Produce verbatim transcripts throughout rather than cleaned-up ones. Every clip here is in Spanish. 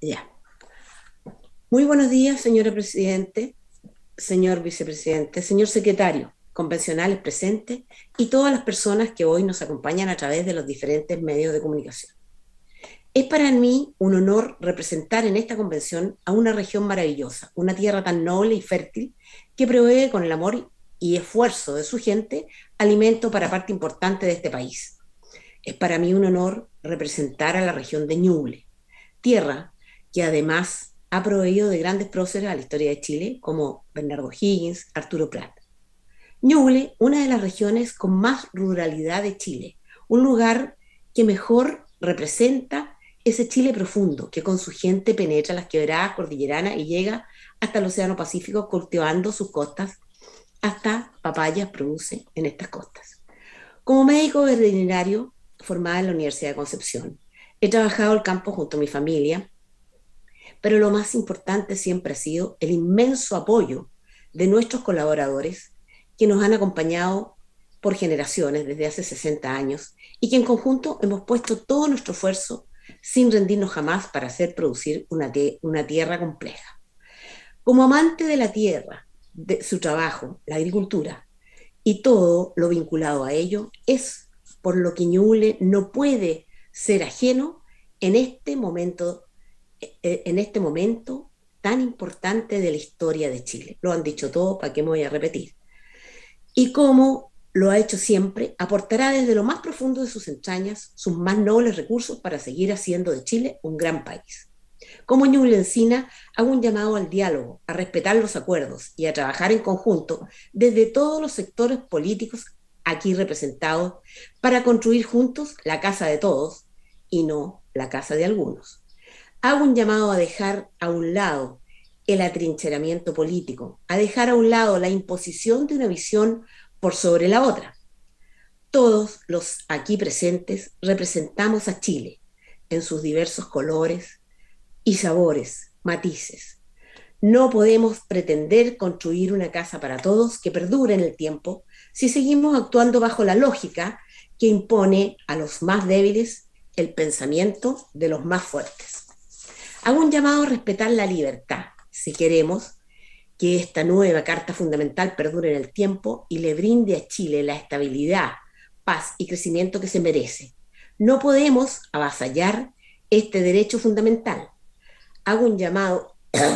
Ya. Muy buenos días, señora Presidente, señor Vicepresidente, señor Secretario, convencionales presentes y todas las personas que hoy nos acompañan a través de los diferentes medios de comunicación. Es para mí un honor representar en esta convención a una región maravillosa, una tierra tan noble y fértil que provee con el amor y esfuerzo de su gente alimento para parte importante de este país. Es para mí un honor representar a la región de Ñuble, tierra que además ha proveído de grandes próceres a la historia de Chile, como Bernardo Higgins, Arturo Prat. Ñuble, una de las regiones con más ruralidad de Chile, un lugar que mejor representa ese Chile profundo, que con su gente penetra las quebradas cordilleranas y llega hasta el Océano Pacífico cultivando sus costas, hasta papayas produce en estas costas. Como médico veterinario formada en la Universidad de Concepción, he trabajado el campo junto a mi familia, pero lo más importante siempre ha sido el inmenso apoyo de nuestros colaboradores que nos han acompañado por generaciones desde hace sesenta años y que en conjunto hemos puesto todo nuestro esfuerzo sin rendirnos jamás para hacer producir una, una tierra compleja. Como amante de la tierra, de su trabajo, la agricultura y todo lo vinculado a ello, es por lo que Ñuble no puede ser ajeno en este momento en este momento tan importante de la historia de Chile. Lo han dicho todo, ¿para qué me voy a repetir? Y como lo ha hecho siempre, aportará desde lo más profundo de sus entrañas sus más nobles recursos para seguir haciendo de Chile un gran país. Como ñublencina, hago un llamado al diálogo, a respetar los acuerdos y a trabajar en conjunto desde todos los sectores políticos aquí representados para construir juntos la casa de todos y no la casa de algunos. Hago un llamado a dejar a un lado el atrincheramiento político, a dejar a un lado la imposición de una visión por sobre la otra. Todos los aquí presentes representamos a Chile en sus diversos colores y sabores, matices. No podemos pretender construir una casa para todos que perdure en el tiempo si seguimos actuando bajo la lógica que impone a los más débiles el pensamiento de los más fuertes. Hago un llamado a respetar la libertad, si queremos que esta nueva Carta Fundamental perdure en el tiempo y le brinde a Chile la estabilidad, paz y crecimiento que se merece. No podemos avasallar este derecho fundamental. Hago un llamado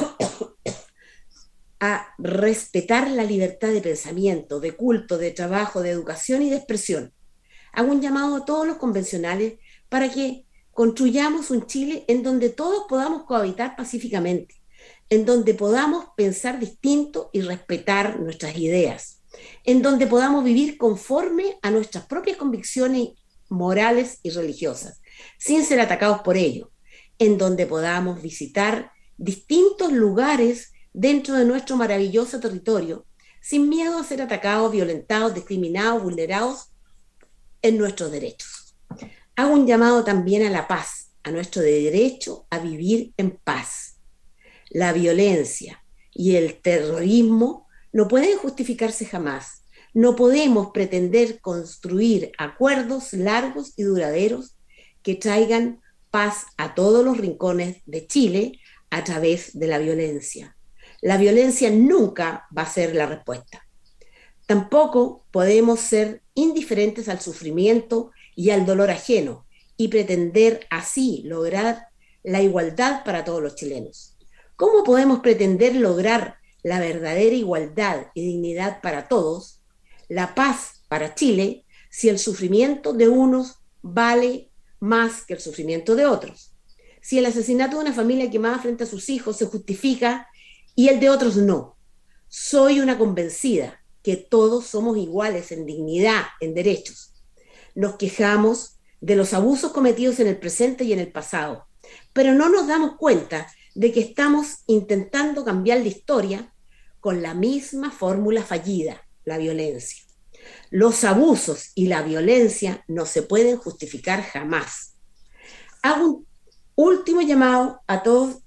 a respetar la libertad de pensamiento, de culto, de trabajo, de educación y de expresión. Hago un llamado a todos los convencionales para que construyamos un Chile en donde todos podamos cohabitar pacíficamente, en donde podamos pensar distinto y respetar nuestras ideas, en donde podamos vivir conforme a nuestras propias convicciones morales y religiosas, sin ser atacados por ello, en donde podamos visitar distintos lugares dentro de nuestro maravilloso territorio, sin miedo a ser atacados, violentados, discriminados, vulnerados en nuestros derechos. Hago un llamado también a la paz, a nuestro derecho a vivir en paz. La violencia y el terrorismo no pueden justificarse jamás. No podemos pretender construir acuerdos largos y duraderos que traigan paz a todos los rincones de Chile a través de la violencia. La violencia nunca va a ser la respuesta. Tampoco podemos ser indiferentes al sufrimiento y al dolor ajeno y pretender así lograr la igualdad para todos los chilenos. ¿Cómo podemos pretender lograr la verdadera igualdad y dignidad para todos, la paz para Chile, si el sufrimiento de unos vale más que el sufrimiento de otros? Si el asesinato de una familia quemada frente a sus hijos se justifica y el de otros no. Soy una convencida que todos somos iguales en dignidad, en derechos. Nos quejamos de los abusos cometidos en el presente y en el pasado, pero no nos damos cuenta de que estamos intentando cambiar la historia con la misma fórmula fallida, la violencia. Los abusos y la violencia no se pueden justificar jamás. Hago un último llamado a todos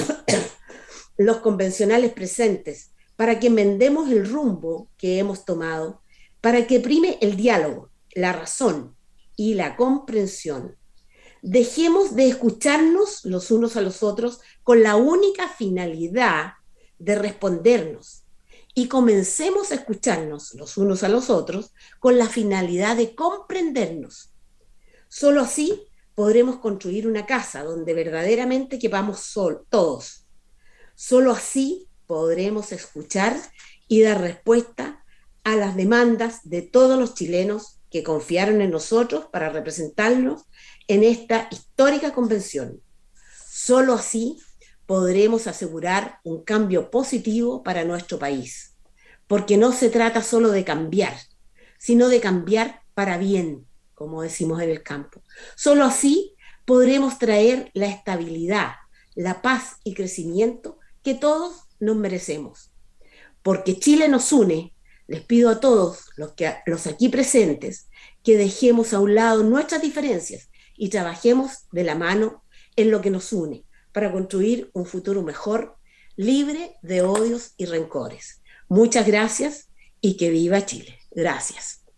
los convencionales presentes para que enmendemos el rumbo que hemos tomado, para que prime el diálogo, la razón y la comprensión. Dejemos de escucharnos los unos a los otros con la única finalidad de respondernos y comencemos a escucharnos los unos a los otros con la finalidad de comprendernos. Solo así podremos construir una casa donde verdaderamente quepamos sol, todos. Solo así podremos escuchar y dar respuesta a las demandas de todos los chilenos que confiaron en nosotros para representarnos en esta histórica convención. Solo así podremos asegurar un cambio positivo para nuestro país, porque no se trata solo de cambiar, sino de cambiar para bien, como decimos en el campo. Solo así podremos traer la estabilidad, la paz y crecimiento que todos nos merecemos. Porque Chile nos une, les pido a todos los, que, los aquí presentes que dejemos a un lado nuestras diferencias y trabajemos de la mano en lo que nos une para construir un futuro mejor, libre de odios y rencores. Muchas gracias y que viva Chile. Gracias.